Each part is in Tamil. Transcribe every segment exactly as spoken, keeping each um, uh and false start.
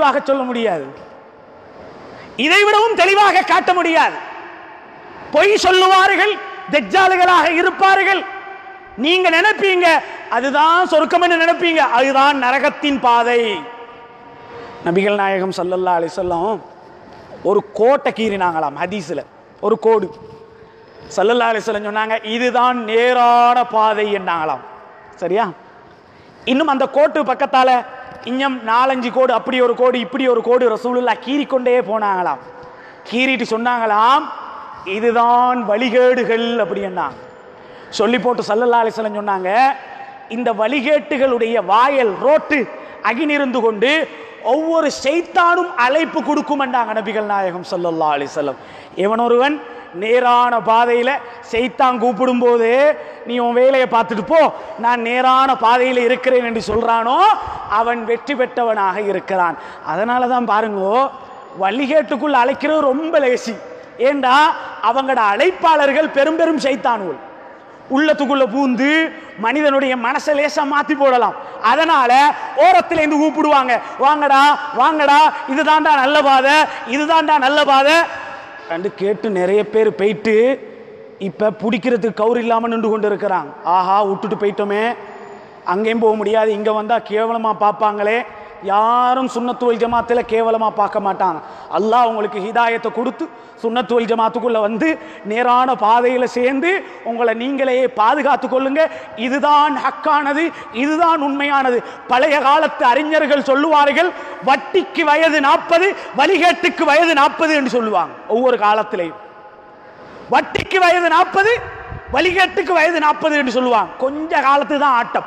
தெளிவாக சொல்ல முடியாது, இதைவிடவும் தெளிவாக காட்ட முடியாது. பொய் சொல்லுவார்கள், தஜ்ஜால்களாக இருப்பார்கள். நீங்க நினைப்பீங்க அதுதான் சொர்க்கம் என்று நினைப்பீங்க, அதுதான் நரகத்தின் பாதை. நபிகள் நாயகம் ஸல்லல்லாஹு அலைஹி வஸல்லம் ஒரு கோட்டை கீறினாங்களாம் ஹதீஸ்ல, ஒரு கோடு. ஸல்லல்லாஹு அலைஹி வஸல்லம் சொன்னாங்க இதுதான் நேரான பாதை என்றாங்களாம். சரியா? இன்னும் அந்த கோட்டு பக்கத்தால இன்னும் நாலஞ்சு கோடு, அப்படி ஒரு கோடு இப்படி ஒரு கோடு ரசூலுல்லாஹ் கீறிக்கொண்டே போனாங்களாம். கீறிட்டு சொன்னாங்களாம் இதுதான் வழிகேடுகள் அப்படி என்னாங்க. சொல்லி போட்டு ஸல்லல்லாஹு அலைஹி வஸல்லம் சொன்னாங்க இந்த வழிகேட்டுகளுடைய வாயல் ரோட்டு அகினிருந்து கொண்டு ஒவ்வொரு ஷைத்தானும் அழைப்பு கொடுக்கும் என்றாங்க நபிகள் நாயகம் ஸல்லல்லாஹு அலைஹி வஸல்லம். எவன் ஒருவன் நேரான பாதையில ஷைத்தான் கூப்பிடும் போது நீ உன் வேலையை பார்த்துட்டு போ, நான் நேரான பாதையில் இருக்கிறேன் என்று சொல்றானோ அவன் வெற்றி பெற்றவனாக இருக்கிறான். அதனால தான் பாருங்க வழிகேட்டுக்குள்ள அழைக்கிறது ரொம்ப லேசி. ஏண்டா அவங்களோட அழைப்பாளர்கள் பெரும் பெரும் ஷைத்தான்கள் உள்ளத்துக்குள்ள பூந்து மனிதனுடைய மனசை லேசா மாத்தி போடலாம். அதனால ஓரத்துல இருந்து கூப்பிடுவாங்க, வாங்கடா வாங்கடா, இதுதான்டா நல்ல பாதை, இதுதான்டா நல்ல பாதை கண்டு கேட்டு நிறைய பேர் போயிட்டு இப்ப பிடிக்கிறதுக்கு கவுர் இல்லாம நின்று கொண்டு இருக்கிறாங்க. ஆஹா விட்டுட்டு போயிட்டோமே, அங்கேயும் போக முடியாது, இங்க வந்தா கேவலமா பார்ப்பாங்களே. யாரும் சுன்னத்து வல் ஜமாத்தில் கேவலமா பார்க்க மாட்டாங்க. அல்லாஹ் உங்களுக்கு ஹிதாயத்தை கொடுத்து சுன்னத்து வல் ஜமாத்துக்குள்ள வந்து நேரான பாதையில சேர்ந்து உங்களை நீங்களே பாதுகாத்து கொள்ளுங்க. இதுதான் ஹக்கானது, இதுதான் உண்மையானது. பழைய காலத்து அறிஞர்கள் சொல்லுவார்கள் வட்டிக்கு வயது நாற்பது, வழிகேட்டுக்கு வயது நாற்பது என்று சொல்லுவாங்க. ஒவ்வொரு காலத்திலையும் வட்டிக்கு வயது நாற்பது, வழிகேட்டுக்கு வயது நாற்பது என்று சொல்லுவாங்க. கொஞ்ச காலத்து தான் ஆட்டம்,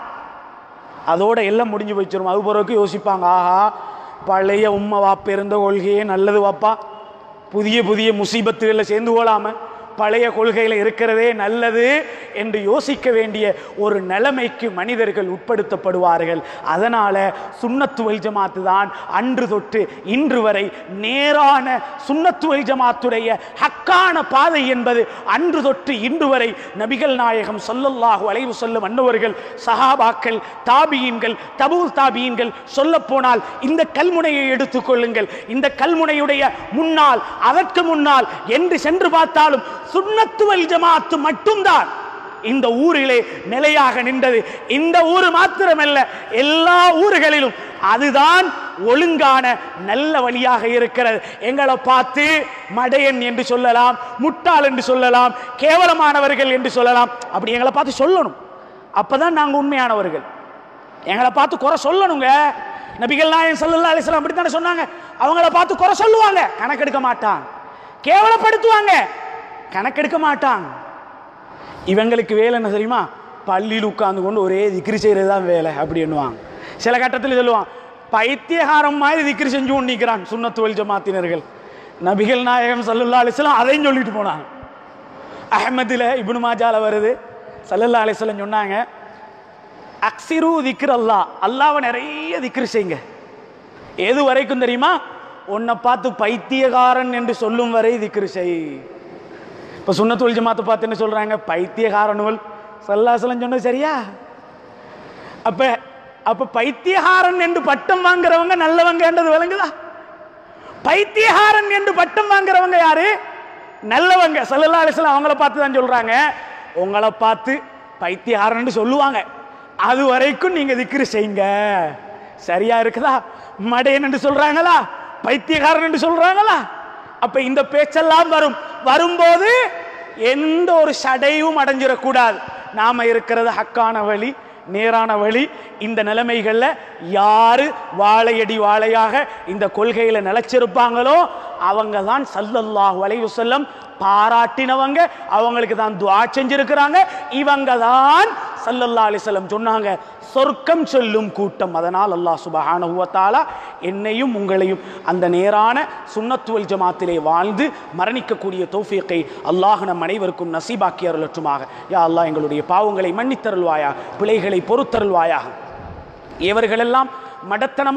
அதோட எல்லாம் முடிஞ்சு போயிச்சிரும். அது பிறகு யோசிப்பாங்க, ஆஹா பழைய உம்மை வாப்ப இருந்த கொள்கையே நல்லது வாப்பா, புதிய புதிய முசீபத்துகளில் சேர்ந்து கொள்ளாம பழைய கொள்கையில் இருக்கிறதே நல்லது என்று யோசிக்க வேண்டிய ஒரு நிலைமைக்கு மனிதர்கள் உட்படுத்தப்படுவார்கள். அதனால சுன்னத்து வல் ஜமாத்து தான் அன்று தொட்டு இன்று வரை நேரான சுன்னத்து வல் ஜமாத்துடைய ஹக்கான பாதை என்பது அன்று தொட்டு இன்று வரை நபிகள் நாயகம் ஸல்லல்லாஹு அலைஹி வஸல்லம் அன்னவர்கள், சஹாபாக்கள், தாபியீன்கள், தபூல் தாபியீன்கள், சொல்ல போனால் இந்த கல்முனையை எடுத்துக்கொள்ளுங்கள். இந்த கல்முனையுடைய முன்னால் அதற்கு முன்னால் என்று சென்று பார்த்தாலும் சுன்னத்து வல் ஜமாத்து மட்டும்தான் இந்த ஊரிலே நிலையாக நின்றது. இந்த ஊர் மாத்திரமல்ல, எல்லா ஊர்களிலும் அதுதான் ஒழுங்கான நல்ல வழியாக இருக்கிறது. எங்களை பார்த்து மடையன் என்று சொல்லலாம், முட்டாள் என்று சொல்லலாம், கேவலமானவர்கள் என்று சொல்லலாம். அப்படி எங்களை பார்த்து சொல்லணும், அப்பதான் நாங்கள் உண்மையானவர்கள். எங்களை பார்த்து குறை சொல்லணுங்க. நபிகள் நாயகம் ஸல்லல்லாஹு அலைஹி வஸல்லம் அப்படித்தானே சொன்னாங்க. அவங்கள பார்த்து குறை சொல்லுவாங்க, கணக்கெடுக்க மாட்டாங்க. கேவலப்படுத்துவாங்க, கணக்கெடுக்க மாட்டாங்க. இவங்களுக்கு வேலை என்ன தெரியுமா? பள்ளியில் உட்கார்ந்து கொண்டு ஒரே திக்ரி செய்யறது தான் வேலை அப்படி எண்ணுவாங்க. சில கட்டத்தில் சொல்லுவான் பைத்தியகாரம் மாதிரி திக்ரி செஞ்சு கொண்டு நிற்கிறான் சுன்னத்து வல் ஜமாத்தினர்கள். நபிகள் நாயகம் ஸல்லல்லாஹு அலைஹி வஸல்லம் அதையும் சொல்லிட்டு போனாங்க. அஹ்மதுல இப்னு மாஜால வருது, ஸல்லல்லாஹு அலைஹி வஸல்லம் சொன்னாங்க அக்ஸிரு திக்ர் அல்லாஹ், அல்லாஹ்வை நிறைய திக்ரி செய்யுங்க. எது வரைக்கும் தெரியுமா? உன்னை பார்த்து பைத்தியகாரன் என்று சொல்லும் வரை திக்ரு செய். இப்ப சுன்னத்து வல் ஜமாத்தை பார்த்து என்ன சொல்றாங்க? பைத்தியகாரனுவல். ஸல்லல்லாஹு அலைஹி வஸல்லம் சொன்னது சரியா? அப்ப அப்ப பைத்தியகாரன் என்று பட்டம் வாங்குறவங்க நல்லவங்கன்றது விளங்குதா? பைத்தியகாரன் என்று பட்டம் வாங்குறவங்க யாரு? நல்லவங்க. ஸல்லல்லாஹு அலைஹி வஸல்லம் அவங்கள பார்த்து தான் சொல்றாங்க, உங்களை பார்த்து பைத்தியகாரன் சொல்லுவாங்க, அது வரைக்கும் நீங்க திக்ரு செய்யுங்க. சரியா இருக்குதா? மடையன் என்று சொல்றாங்களா? பைத்தியகாரன் என்று சொல்றாங்களா? அப்ப இந்த பேச்செல்லாம் வரும். வரும்போது எந்த ஒரு சடையும் அடைஞ்சிடக்கூடாது. நாம இருக்கிறது ஹக்கான வழி, நேரான வழி. இந்த நிலைமைகள்ல யாரு வாழையடி வாழையாக இந்த கொள்கையில நிலைச்சிருப்பாங்களோ அவங்க தான் ஸல்லல்லாஹு அலைஹி வஸல்லம் பாராட்டினவங்க, அவங்களுக்கு தான் துஆ செஞ்சிருக்கிறாங்க. இவங்க தான் ஸல்லல்லாஹு அலைஹி வஸல்லம் சொன்னாங்க சொர்க்கம் செல்லும் கூட்டம். அதனால் அல்லாஹ் சுப்ஹானஹு வ தஆலா என்னையும் உங்களையும் அந்த நேரான சுன்னத்து வல் ஜமாத்திலே வாழ்ந்து மரணிக்கக்கூடிய தௌஃபீக்கை அல்லாஹ் நம் அனைவருக்கும் நசீபாக்கி அருளட்டுமாக. யா அல்லாஹ் எங்களுடைய பாவங்களை மன்னித்தருள்வாயாக, பிழைகளை பொறுத்தருள்வாயாக. இவர்களெல்லாம் மடத்தனமாக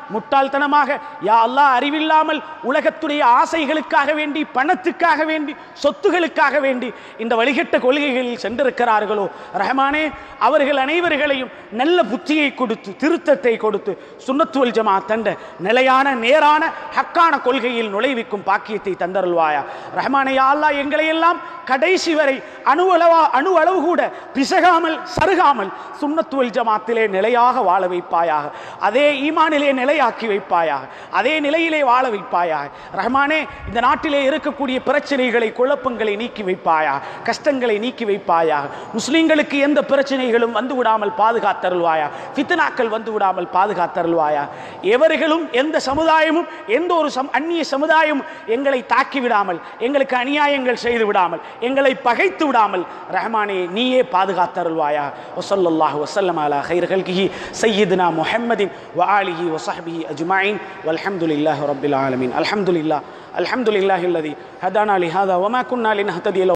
முட்டாள்தனமாக யா அல்லாஹ் அறிவில்லாமல் உலகத்துடைய ஆசைகளுக்காக வேண்டி, பணத்துக்காக வேண்டி, சொத்துகளுக்காக வேண்டி இந்த வழிகட்ட கொள்கைகளில் சென்றிருக்கிறார்களோ ரஹ்மானே, அவர்கள் அனைவர்களையும் நல்ல புத்தியை கொடுத்து, திருத்தத்தை கொடுத்து, சுன்னத்து வல் ஜமாஅத் தந்த நிலையான நேரான ஹக்கான கொள்கையில் நுழைவிக்கும் பாக்கியத்தை தந்தருள்வாயா ரஹ்மானே. யா அல்லாஹ் எங்களை எல்லாம் கடைசி வரை அணு அளவா அணு அளவு கூட பிசகாமல் சருகாமல் சுன்னத்து வல் ஜமாத்திலே நிலையாக வாழ வைப்பாயாக. அதே ஈமானிலே நிலையாக்கி வைப்பாயாக. அதே நிலையிலே வாழ வைப்பாயாக ரஹ்மானே. இந்த நாட்டிலே இருக்கக்கூடிய பிரச்சனைகளை, குழப்பங்களை நீக்கி வைப்பாயாக. கஷ்டங்களை நீக்கி வைப்பாயாக. முஸ்லிம்களுக்கு எந்த பிரச்சனைகளும் வந்து விடாமல் பாதுகாத்தருள்வாயா. ஃபித்னாக்கள் வந்து விடாமல் பாதுகாத்தருள்வாயா. எவர்களும் எந்த சமுதாயமும் எந்த ஒரு அந்நிய சமுதாயமும் எங்களை தாக்கி விடாமல், எங்களுக்கு அநியாயங்கள் செய்து விடாமல், எங்களை பகைத்து விடாமல் ரஹ்மானே நீயே பாதுகாத்தருள்வாயா. வஸல்லல்லாஹு வஸல்லம் அலா கைர் ஹல்கிஹி சய்யிதுனா முஹம்மதின் வ ஆலிஹி வ ஸஹ்பிஹி அஜ்மஈன் வல்ஹம்துலில்லாஹி ரப்பில் ஆலமீன். அல்ஹம்துலில்லாஹ் அல்ஹம்துலில்லாஹில்லதி ஹதானா லிஹாதா வமா குன்னா லினஹ்ததிய